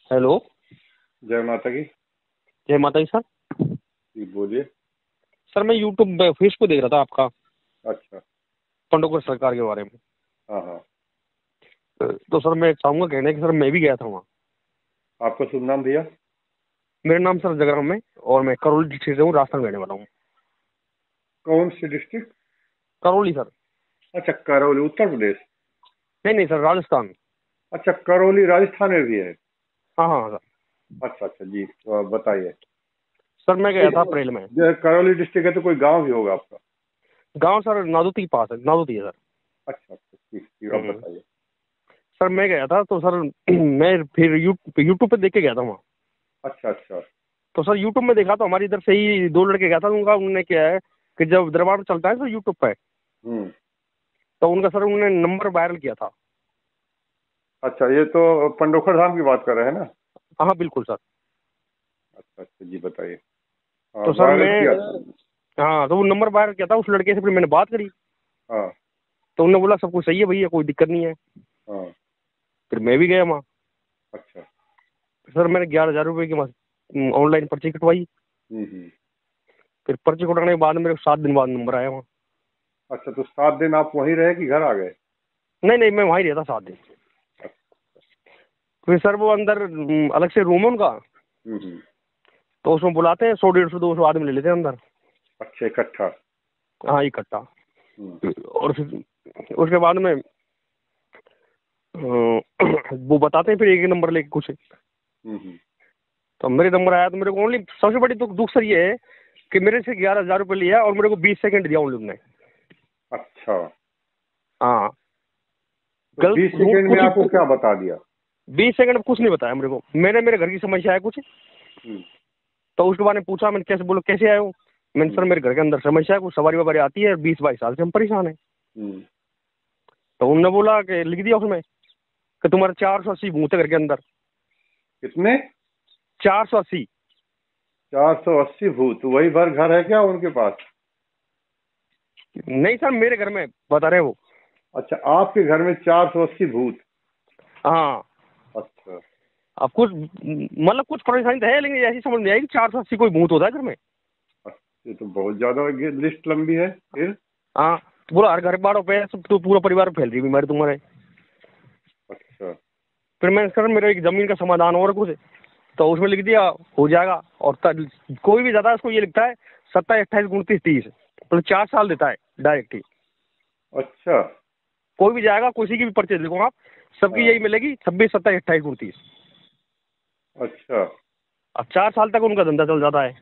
Hello. जय माता की। जय माता दी सर। जी बोलिए। सर मैं यूट्यूब फेस को देख रहा था आपका, अच्छा। पंडोकर सरकार के बारे में। हाँ हाँ। तो सर मैं चाहूंगा कहना कि सर मैं भी गया था वहाँ। आपका शुभ नाम भैया? मेरा नाम सर जगराम है और मैं करौली डिस्ट्रिक्ट से हूँ, राजस्थान रहने वाला हूँ। कौन सी डिस्ट्रिक्ट? करौली सर। अच्छा, करौली उत्तर प्रदेश। नहीं नहीं सर, राजस्थान। अच्छा, करौली राजस्थान में भी है। हाँ हाँ सर। अच्छा अच्छा जी, तो बताइए। सर मैं गया था अप्रैल में। जो करौली डिस्ट्रिक्ट है तो कोई गांव भी होगा आपका? गांव सर नादौती के पास है, नादौती है सर। अच्छा अच्छा, ठीक ठीक, अब हम्म। बताइए। सर मैं गया था तो सर मैं फिर यूट्यूब पे देख के गया था वहाँ। अच्छा अच्छा। तो सर यूट्यूब में देखा तो हमारी इधर से ही दो लड़के गया था, उनका उन्होंने क्या है कि जब दरबार चलता है सर यूट्यूब पे, हम्म। तो उनका सर उन्होंने नंबर वायरल किया था। अच्छा, ये तो पंडोखर धाम की बात कर रहे हैं ना? हाँ बिल्कुल सर। अच्छा अच्छा जी, बताइए। हाँ, तो सर वायरल मैं, किया था। हाँ तो वो नंबर वायरल किया था उस लड़के से, फिर मैंने बात करी हाँ तो उन्होंने बोला सब कुछ सही है भैया, कोई दिक्कत नहीं है। हाँ। फिर मैं भी गया वहाँ। अच्छा। फिर सर मैंने 11,000 रुपये की ऑनलाइन पर्ची कटवाई। हम्म। फिर पर्ची कटाने के बाद मेरे को 7 दिन बाद नंबर आया वहाँ। अच्छा, तो 7 दिन आप वहीं रहे कि घर आ गए? नहीं नहीं, मैं वहाँ ही रहता 7 दिन। फिर सर वो अंदर अलग से रूम है उनका, हम्म। तो उसमें बुलाते हैं 100, 150, 200 आदमी ले लेते हैं अंदर। अच्छा, इकट्ठा। हाँ इकट्ठा। हम्म। और फिर उसके बाद में वो बताते हैं फिर एक एक नंबर लेके कुछ। हम्म। तो मेरे नंबर आया तो मेरे को ओनली सबसे बड़ी दुख दुख सर ये है कि मेरे से 11,000 रुपये लिया और मेरे को 20 सेकंड दिया उन लोगों ने। अच्छा, हाँ। तो गलत 20 सेकंड में कुछ, आपको क्या बता दिया? 20 सेकंड में कुछ नहीं बताया मेरे को। मैंने मेरे घर की समस्या है कुछ, हम्म। तो उसके बारे में पूछा। मैंने कैसे, बोलो कैसे आए हो? मैंने सर हम्म। मेरे घर के अंदर समस्या है कुछ, सवारी ववारी आती है, 20-22 साल से हम परेशान हैं। हम्म। तो उन्होंने बोला कि लिख दिया उसमें कि तुम्हारे 480 भूत है घर के अंदर। कितने? 480। 480 भूत? वही भर घर है क्या उनके पास? नहीं सर, मेरे घर में बता रहे हैं वो। अच्छा, आपके घर में 480 भूत? हाँ। अच्छा। अब कुछ मतलब कुछ परेशानी तो है, लेकिन ऐसी समझ नहीं आई कि 480 कोई भूत होता है घर में। ये तो बहुत ज्यादा लिस्ट लंबी है फिर। हाँ। तो बोला हर घर बाड़ों पे सब, तो पूरा परिवार फैल रही बीमारी तुम्हारे। अच्छा। फिर मैंने सर मेरे एक जमीन का समाधान और कुछ, तो उसमें लिख दिया हो जाएगा। और कोई भी ज्यादा उसको ये लिखता है 27, 28, 29, 30, मतलब 4 साल देता है डायरेक्ट ही। अच्छा। कोई भी जाएगा, किसी की भी पर्चे देखो आप, सबकी हाँ। यही मिलेगी 26, 27, 28, 29। अच्छा। अब 4 साल तक उनका धंधा चल जाता है।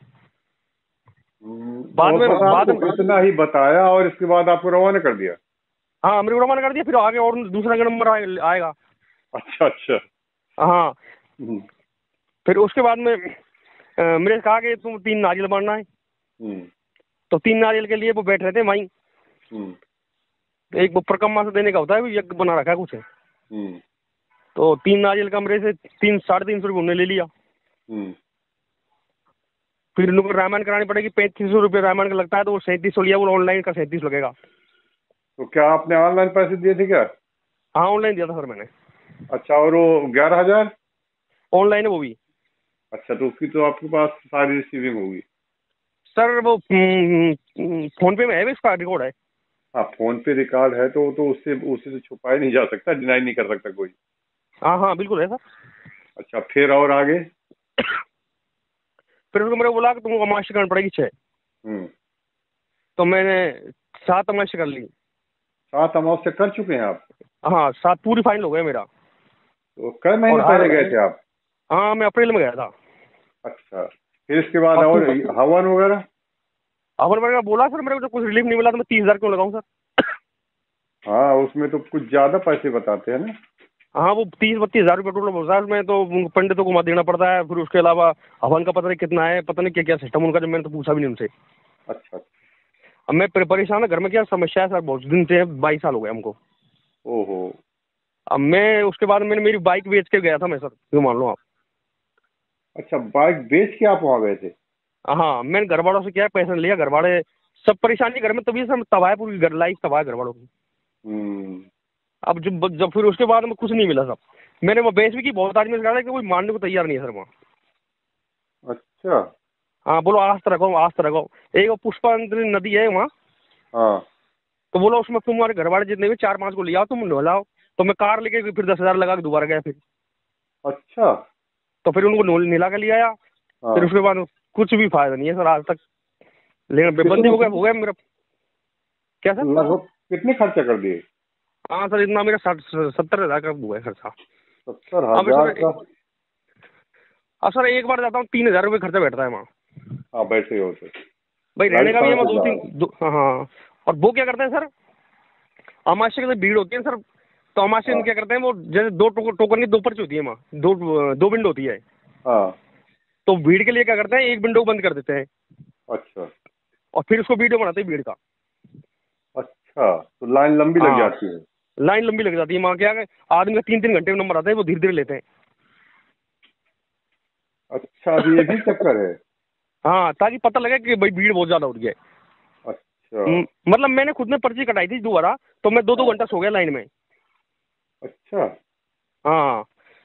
बाद और में बस बाद आपको में इतना ही बताया और इसके बाद आपको रवाना कर दिया? हाँ मेरे को रवाना कर दिया। फिर आगे और दूसरा नंबर आएगा। अच्छा अच्छा। हाँ। हम्म। फिर उसके बाद में मेरे से कहा कि तुम 3 नारियल बांटना है। हम्म। तो 3 नारियल के लिए वो बैठ रहे थे वहीं। हम्म। तो एक वो परिक्रमा से देने का होता है, वो यज्ञ बना रखा है कुछ। हम्म। तो 3 नारियल का मेरे से 300-350 रुपये उन्हें ले लिया। हम्म। फिर उनको रामायण करानी पड़ेगी, 3500 रुपये रामायण का लगता है, तो वो 3700 लिया। वो ऑनलाइन का 37 लगेगा। तो क्या आपने ऑनलाइन पैसे दिए थे क्या? हाँ ऑनलाइन दिया था सर मैंने। अच्छा, और वो 11,000? ऑनलाइन है वो भी। अच्छा, तो उसकी तो आपके पास सारी रिसीविंग होगी। सर वो फोन पे में है, इसका रिकॉर्ड है। हाँ, फोन पे रिकॉर्ड है तो उससे उसी से छुपाया नहीं जा सकता, डिनाई नहीं कर सकता कोई। हाँ हाँ बिल्कुल है सर। अच्छा, फिर और आगे? फिर उसको मेरे को बोला कि तुमको अमावस्या करनी पड़ेगी 6। हम्म। तो मैंने 7 अमावस्या कर ली। 7 अमावस्या कर चुके हैं आप? हाँ 7 पूरी फाइनल हो गया मेरा। तो कई महीने और हर, पहले गए थे आप? हाँ मैं अप्रैल में गया था। अच्छा, फिर इसके बाद और और हवन वगैरह? अमर मैंने बोला सर मेरे को तो कुछ रिलीफ नहीं मिला, तो मैं 30,000 क्यों लगाऊं सर? हाँ, उसमें तो कुछ ज्यादा पैसे बताते हैं ना। हाँ वो 30-32 हज़ार रुपये टोटल होता है उसमें, तो उनको पंडितों को मत देना पड़ता है। फिर उसके अलावा हवन का पता नहीं कितना है, पता नहीं क्या क्या सिस्टम उनका, जब मैंने तो पूछा भी नहीं उनसे। अच्छा अच्छा। अब मैं परेशान है, घर में क्या समस्या है सर, बहुत दिन से 22 साल हो गए हमको। ओहो। अब मैं उसके बाद मैंने मेरी बाइक बेच के गया था मैं सर, क्यों मान लो आप। अच्छा, बाइक बेच के आप वहां गए थे? हाँ मैंने घर वालों से क्या पैसा लिया, घर वाले सब परेशानी घर में, तभी सब तबाह है, पूरी घर लाइफ तबाह है घर वालों की। हम्म। अब जब जब फिर उसके बाद में कुछ नहीं मिला सब। मैंने वो बेच भी की, बहुत आदमी से कहा था कि कोई मानने को तैयार नहीं है सर वहाँ। अच्छा। हाँ, बोलो आस्थ रखो आस्थ रखो। एक वो पुष्पांजलि नदी है वहाँ, हाँ। तो बोलो उसमें तुम्हारे घर वाले जितने भी 4-5 को ले आओ, तुम नहलाओ। तो मैं कार लेके फिर 10,000 लगा के दोबारा गया फिर। अच्छा। तो फिर उनको नहला के ले आया। फिर हाँ। उसके बाद कुछ भी फायदा नहीं है सर आज तक, लेकिन बेबंदी कितने हो गया मेरा। क्या सर? लगभग कितने खर्चा कर दिए? हाँ सर, इतना मेरा 60-70 हज़ार का हुआ है खर्चा। सत्तर अब हजार सर, का? अब सर एक बार जाता हूँ 3,000 रुपये खर्चा बैठता है वहाँ। हाँ, बैठे होते। भाई रहने का भी है राजस्थान वहाँ से दो बाहर? तीन हाँ हाँ। और वो क्या करते हैं सर, अमावस्या की तो भीड़ होती है सर, तो अमावस्या हाँ। दिन क्या करते हैं वो, जैसे दो टोकन की 2 पर्ची होती है वहाँ, दो विंडो होती है। हाँ। तो भीड़ के लिए क्या करते हैं, एक विंडो को बंद कर देते हैं अच्छा। और फिर उसको वीडियो बनाते हैं भीड़ का। अच्छा, तो लाइन लंबी लग हाँ, जाती है? लाइन लंबी लग जाती है वहाँ। क्या है, आदमी का 3-3 घंटे में नंबर आता है, वो धीरे धीरे लेते हैं। अच्छा, अभी ये भी चक्कर है? हाँ, ताकि पता लगे कि भाई भीड़ बहुत ज्यादा हो रही है। अच्छा। मतलब मैंने खुद ने पर्ची कटाई थी दोबारा, तो मैं 2-2 घंटा सो गया लाइन में। अच्छा, हाँ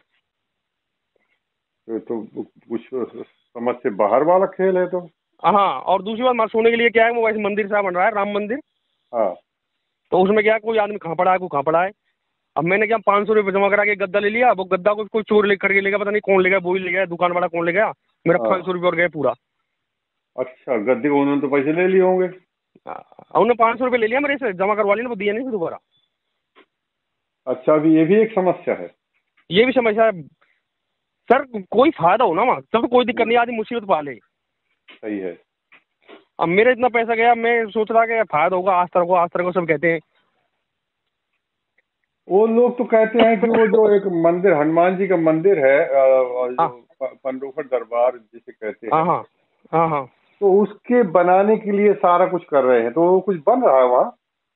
तो कुछ समझ से बाहर वाला खेल है तो। हाँ। और दूसरी बात, सोने के लिए क्या है, वो वैसे मंदिर सा बन रहा है, राम मंदिर। हाँ। तो उसमें क्या है, कोई आदमी कहाँ पड़ा है, कोई कहाँ पड़ा है। अब मैंने क्या 500 रुपये जमा करा के गद्दा ले लिया। वो गद्दा को कोई चोर ले करके ले गया, पता नहीं कौन ले गया, वो ही ले गया, दुकान वाला कौन ले गया। मेरा हाँ। 500 रुपये और गए पूरा। अच्छा, गद्दे को उन्होंने तो पैसे ले लिए होंगे? उन्होंने 500 रुपये ले लिया मेरे से, जमा करवा लिया, वो दिया नहीं फिर दोबारा। अच्छा, अभी ये भी एक समस्या है? ये भी समस्या है सर, कोई फायदा हो ना वहाँ तब तो कोई दिक्कत नहीं, आदमी मुसीबत पा ले। सही है। अब मेरा इतना पैसा गया, मैं सोच रहा कि फायदा होगा, आज तरह को सब कहते हैं। वो लोग तो कहते हैं कि वो जो एक मंदिर, हनुमान जी का मंदिर है, हाँ जो पंडोखर दरबार जिसे कहते हाँ हैं, हाँ हाँ हाँ। तो उसके बनाने के लिए सारा कुछ कर रहे हैं, तो वो कुछ बन रहा है वहाँ?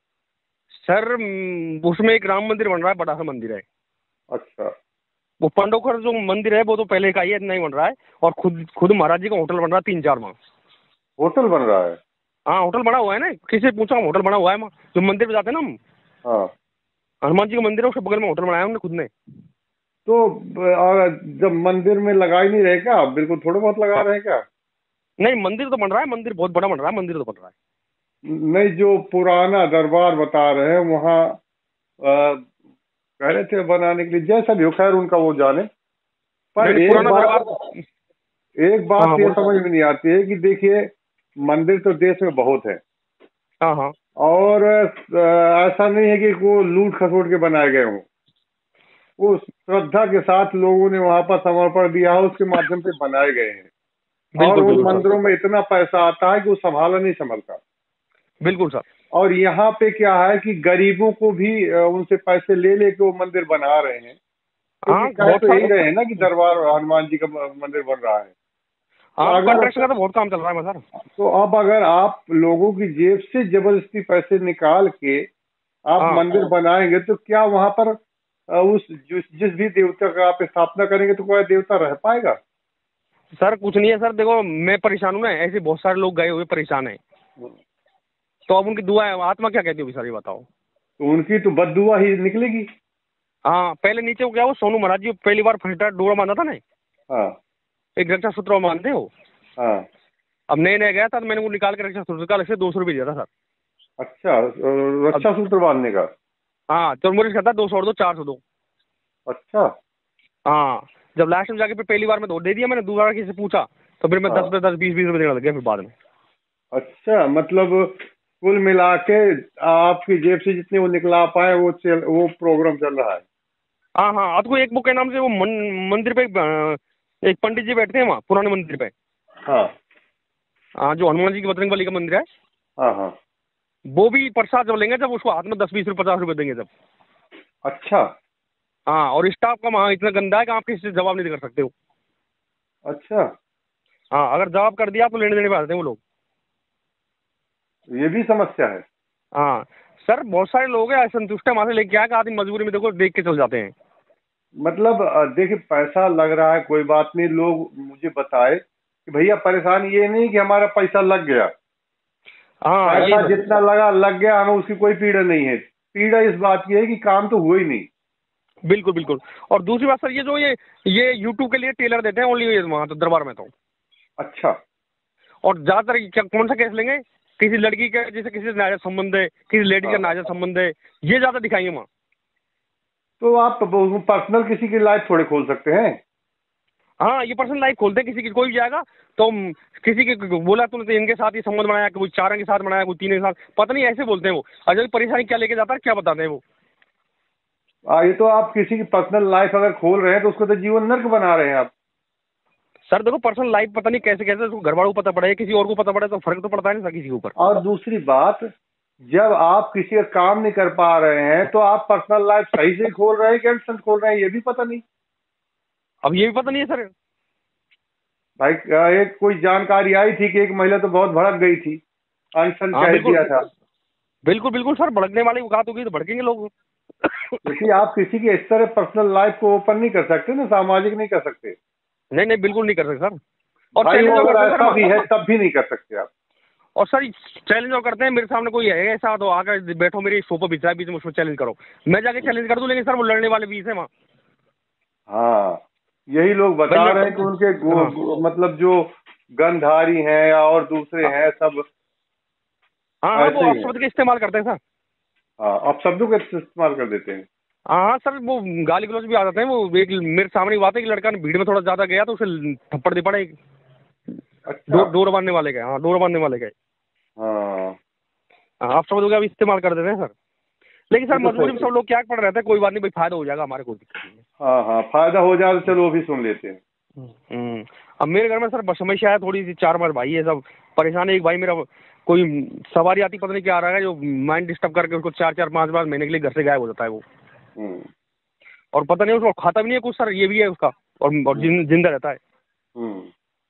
सर उसमें एक राम मंदिर बन रहा है, बड़ा सा मंदिर है। अच्छा। वो पंडोखर जो मंदिर है वो तो पहले का ही है, इतना ही बन रहा है। और खुद खुद महाराज जी का होटल बन रहा है 3-4 माह। होटल बन रहा है? हाँ, होटल बना हुआ है ना, किसी से पूछा, होटल बना हुआ है वहाँ जो मंदिर पे जाते हैं ना हम, हाँ। हनुमान जी का मंदिर है, उसके बगल में होटल बनाया उन्होंने खुद ने। तो जब मंदिर में लगा ही नहीं रहे क्या, बिल्कुल थोड़ा बहुत लगा हाँ। रहे हैं क्या? नहीं, मंदिर तो बन रहा है, मंदिर बहुत बड़ा बन रहा है, मंदिर तो बन रहा है। नहीं, जो पुराना दरबार बता रहे हैं वहाँ कह रहे थे बनाने के लिए, जैसा भी हो, खैर उनका वो जाने। पर नहीं, पुराना दरबार। एक हाँ हाँ बात ये बोल। समझ में नहीं आती है कि देखिए, मंदिर तो देश में बहुत है, हाँ हाँ और ऐसा नहीं है कि वो लूट खसोट के बनाए गए हों। वो श्रद्धा के साथ लोगों ने वहां पर समर्पण दिया है, उसके माध्यम से बनाए गए हैं। और बिल्कुल उन बिल्कुल सर। मंदिरों में इतना पैसा आता है कि वो संभाला नहीं संभलता। बिल्कुल सर। और यहाँ पे क्या है कि गरीबों को भी उनसे पैसे ले लेके वो मंदिर बना रहे हैं, क्योंकि हाँ कह बहुत तो यही सारे। रहे हैं ना कि दरबार हनुमान जी का मंदिर बन रहा है। तो हाँ, अगर कंस्ट्रक्शन का तो बहुत काम चल रहा है सर। तो अब अगर आप लोगों की जेब से जबरदस्ती पैसे निकाल के आप हाँ मंदिर बनाएंगे, तो क्या वहां पर उस जिस भी देवता का आप स्थापना करेंगे, तो कोई देवता रह पाएगा? सर कुछ नहीं है सर, देखो मैं परेशान हूँ ना, ऐसे बहुत सारे लोग गए हुए परेशान हैं। तो अब उनकी दुआ है, आत्मा क्या कहती होगी सर, ये बताओ। तो उनकी तो बददुआ ही निकलेगी। हाँ, पहले नीचे को क्या, वो सोनू महाराज जी पहली बार फर्स्ट डोरा बांधा था ना, हाँ। एक रक्षा सूत्र मानते हो। हाँ। अब नए नए गया था तो मैंने वो निकाल के रक्षा सूत्र का अलग से 200 रुपये दिया था सर। अच्छा, रक्षा सूत्र बांधने का? हाँ, तो मुझे कहता 200 और दो, 400 दो। अच्छा। हाँ, जब लास्ट में जाके फिर पहली बार में दो दे दिया मैंने, दोबारा किसी से पूछा तो फिर मैं हाँ। 10 20 रुपये देने लग गया फिर बाद में। अच्छा, मतलब कुल मिला के आपकी जेब से जितने वो निकला पाए, वो प्रोग्राम चल रहा है। हाँ हाँ, आपको एक बुक के नाम से वो मंदिर पे एक पंडित जी बैठते हैं वहाँ पुराने मंदिर पे। हाँ। हाँ, जो हनुमान जी की बजरंग बली का मंदिर है, हाँ। हाँ। वो भी प्रसाद जब लेंगे, जब उसको हाथ में 10 20 रुपये 50 रुपये देंगे जब। अच्छा। हाँ, और स्टाफ का वहाँ इतना गंदा है कि आप किसी से जवाब नहीं कर सकते हो। अच्छा, हाँ, अगर जवाब कर दिया तो लेने देने पे आते हैं वो लोग। ये भी समस्या है? हाँ सर, बहुत सारे लोग हैं संतुष्ट है वहाँ से लेके आके, आदमी मजबूरी में देखो देख के चल जाते हैं। मतलब देखिए, पैसा लग रहा है, कोई बात नहीं, लोग मुझे बताए कि भैया परेशानी ये नहीं कि हमारा पैसा लग गया, हाँ पैसा ये जितना लगा लग गया, हमें उसकी कोई पीड़ा नहीं है। पीड़ा इस बात की है कि काम तो हुआ ही नहीं। बिल्कुल बिल्कुल। और दूसरी बात सर, ये जो ये यूट्यूब के लिए टेलर देते हैं ओनली वहाँ तो दरबार में तो। अच्छा। और ज्यादातर क्या कौन सा केस लेंगे, किसी लड़की का जैसे किसी से नाजायज संबंध है, किसी लेडीज का हाँ, नाजायज संबंध है, ये ज्यादा दिखाएंगे वहाँ। तो आप पर्सनल किसी की लाइफ थोड़े खोल सकते हैं। हाँ, ये पर्सनल लाइफ खोलते हैं, किसी की कोई भी जाएगा तो किसी की बोला तुमने तो इनके साथ ही संबंध बनाया, कोई 4 के साथ बनाया, कोई 3 के साथ, पता नहीं ऐसे बोलते हैं वो। और जब परेशानी क्या लेके जाता है क्या बताते हैं वो। ये तो आप किसी की पर्सनल लाइफ अगर खोल रहे हैं तो उसको तो जीवन नर्क बना रहे हैं आप। सर देखो, पर्सनल लाइफ पता नहीं कैसे कैसे उसको घर वालों को पता पड़े, किसी और को पता पड़े, तो फर्क तो पड़ता है ना सर किसी के ऊपर। और दूसरी बात, जब आप किसी का काम नहीं कर पा रहे हैं तो आप पर्सनल लाइफ सही से खोल रहे हैं कि अनसन खोल रहे हैं, ये भी पता नहीं। अब ये भी पता नहीं है सर। भाई एक कोई जानकारी आई थी कि एक महिला तो बहुत भड़क गई थी, अनशन हाँ कह बिल्कुल दिया था। बिल्कुल बिल्कुल सर, भड़कने वाली बात होगी तो भड़केंगे लोग। देखिए, आप किसी की इस तरह पर्सनल लाइफ को ओपन नहीं कर सकते ना, सामाजिक नहीं कर सकते। नहीं नहीं, बिल्कुल नहीं कर सकते सर। और भाई चैलेंज वो और अगर करते हैं ऐसा भी है सर। तब भी नहीं कर सकते आप। और सर चैलेंज और करते हैं, मेरे सामने कोई है ऐसा तो आकर बैठो मेरे सोफा बिछा बीच में, उसको चैलेंज करो, मैं जाके चैलेंज कर दूं, लेकिन सर वो लड़ने वाले बीच है वहाँ। हाँ, यही लोग बता भाई रहे हैं कि उनके हाँ मतलब जो गंधारी हैं या और दूसरे हाँ हैं सब हाँ हाँ, वो ऐसे ही हैं। अपशब्द का इस्तेमाल करते हैं सर। हाँ, अब शब्दों का इस्तेमाल कर देते हैं। हाँ हाँ सर, वो गाली गलौज भी आ जाते हैं। वो एक मेरे सामने की बात है कि लड़का ने भीड़ में थोड़ा ज्यादा गया तो उसे थप्पड़ दे पड़े। अच्छा। डोर बांधने वाले गए, हाँ डोर बांधने वाले गए। हाँ, हाँ, अपशब्द का भी इस्तेमाल कर देते हैं सर। लेकिन ये सर तो मजबूरी सही में है। सब लोग क्या पड़ रहते हैं, कोई बात नहीं भाई, फायदा हो जाएगा हमारे, कोई दिक्कत नहीं है। हाँ हाँ, फायदा हो जाए तो चलो वो भी सुन लेते हैं। अब मेरे घर में सर समस्या है थोड़ी सी, 4 5 भाई है, सब परेशान है। एक भाई मेरा कोई सवारी आती पता नहीं क्या आ रहा है, जो माइंड डिस्टर्ब करके उसको 4 4 5 5 महीने के लिए घर से गायब हो जाता है वो। हम्म और पता नहीं उसको खाता भी नहीं है कुछ सर, ये भी है उसका। और जिंदा रहता है। हम्म।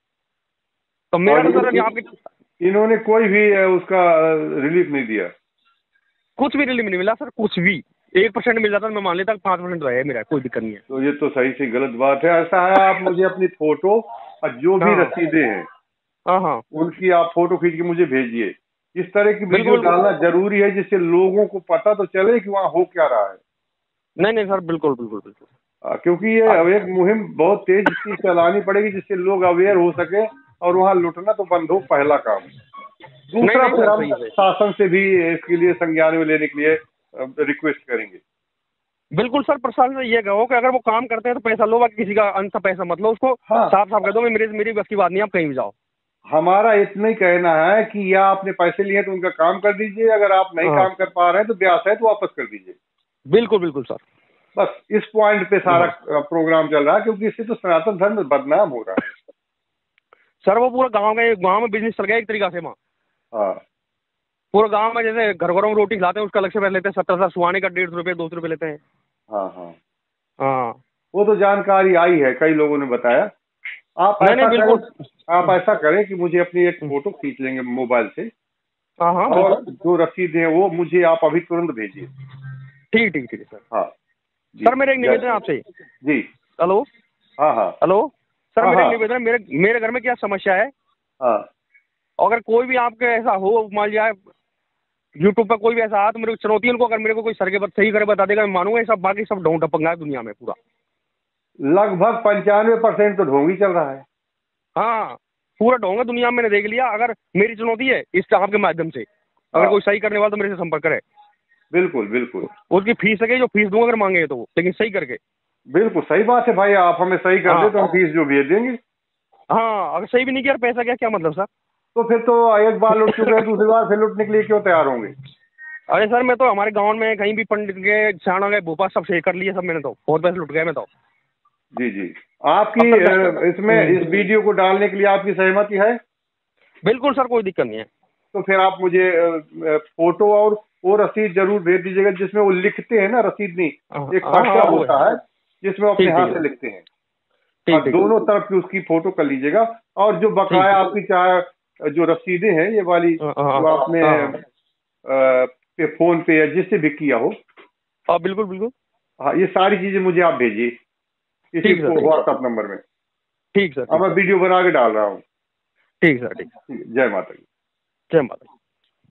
तो मेरा और तो सर यहाँ पे इन्होंने कोई भी उसका रिलीफ नहीं दिया। कुछ भी रिलीफ नहीं मिला सर, कुछ भी। 1% मिल जाता तो मैं मान लेता, 5% रहे मेरा, कोई दिक्कत नहीं है। तो ये तो सही से गलत बात है। ऐसा है, आप मुझे अपनी फोटो और जो भी हाँ रसीदें हैं हाँ हाँ, उनकी आप फोटो खींच के मुझे भेजिए। इस तरह की वीडियो बिल्कुल। डालना जरूरी है जिससे लोगों को पता तो चले कि वहाँ हो क्या रहा है। नहीं नहीं सर, बिल्कुल बिल्कुल बिल्कुल। क्योंकि ये अब एक मुहिम बहुत तेज की चलानी पड़ेगी जिससे लोग अवेयर हो सके और वहाँ लुटना तो बंद हो, पहला काम। नहीं दूसरा नहीं फिर सर, हम सही है। शासन से भी इसके लिए संज्ञान में लेने के लिए रिक्वेस्ट करेंगे। बिल्कुल सर, प्रशासन से ये कहो कि अगर वो काम करते हैं तो पैसा लो, बाकी किसी का अंत पैसा मत लो उसको। हाँ, साफ साफ कह दो, मेरी बस की बात नहीं, आप कहीं भी जाओ। हमारा इतना ही कहना है कि या आपने पैसे लिए तो उनका काम कर दीजिए, अगर आप नहीं हाँ काम कर पा रहे हैं तो ब्याज है तो वापस कर दीजिए। बिल्कुल बिल्कुल सर। बस इस पॉइंट पे सारा हाँ प्रोग्राम चल रहा है, क्योंकि इससे तो सनातन धर्म बदनाम हो रहा है। सर, वो पूरा गांव में बिजनेस चल गया एक तरीका से वहाँ। हाँ पूरे गांव में जैसे घर घरों में रोटी खिलाते हैं, उसका अलग से पैसे लेते हैं, 70 सुहाने का 150 रुपये 200 रुपये लेते हैं। हाँ हाँ, हाँ, वो तो जानकारी आई है, कई लोगों ने बताया। आप नहीं नहीं ऐसा बिल्कुल। करें, आप ऐसा करें कि मुझे अपनी एक फोटो खींच लेंगे मोबाइल से हाँ हाँ और बिल्कुल। जो रसीद है वो मुझे आप अभी तुरंत भेजिए। ठीक ठीक ठीक है सर। हाँ जी। सर मेरा एक निवेदन है आपसे। जी। हेलो हाँ हाँ हेलो सर, हाँ मेरा एक हाँ निवेदन है, मेरे घर में क्या समस्या है। हाँ। अगर कोई भी आपके ऐसा हो, मान लिया यूट्यूब पर कोई भी ऐसा आ, तो मेरे को चुनौती है उनको, अगर मेरे को कोई सर के बात सही करे बता देगा, मैं मानूंगा। ये सब बाकी सब ढोंग टपंगा है दुनिया में पूरा। लगभग 95% तो ढोंगी चल रहा है। हाँ, पूरा ढोंग है दुनिया में, मैंने देख लिया। अगर मेरी चुनौती है इस आपके माध्यम से, अगर हाँ, कोई सही करने वाला तो मेरे से संपर्क करे। बिल्कुल बिल्कुल उसकी फीस है, जो फीस दूंगा अगर मांगे तो, लेकिन सही करके। बिल्कुल सही बात है भाई, आप हमें सही कर दे हाँ तो हम फीस जो भेज देंगे। हाँ, अगर सही भी नहीं किया पैसा क्या मतलब सर। तो फिर तो एक बार लुट चुके हैं, दूसरी बार फिर लुटने के लिए क्यों तैयार होंगे। अरे सर, मैं तो हमारे गाँव में कहीं भी पंडित के छाना गए भोपाल सब सही कर लिए सब, मैंने तो बहुत पैसे लुट गए मैं तो। जी जी। आपकी अब तक इसमें इस वीडियो को डालने के लिए आपकी सहमति है? बिल्कुल सर, कोई दिक्कत नहीं है। तो फिर आप मुझे फोटो और वो रसीद जरूर भेज दीजिएगा जिसमें वो लिखते हैं ना, रसीद नहीं, हाँ एक हाँ पर्चा हाँ, वो है। होता है जिसमें वो अपने ठीक हाथ ठीक से है। लिखते हैं। ठीक और ठीक दोनों तरफ की उसकी फोटो कर लीजिएगा। और जो बकाया ठीक। आपकी चाहे जो रसीदें हैं ये वाली हाँ हाँ जो आपने हाँ पे फोन पे या जिससे भी किया हो, हाँ, बिल्कुल बिल्कुल। हाँ, ये सारी चीजें मुझे आप भेजिए इसी ठीक सर, ठीक। व्हाट्सएप नंबर में। ठीक सर, अब ठीक मैं सर। वीडियो बना के डाल रहा हूँ। ठीक सर, ठीक। जय माता दी। जय माता।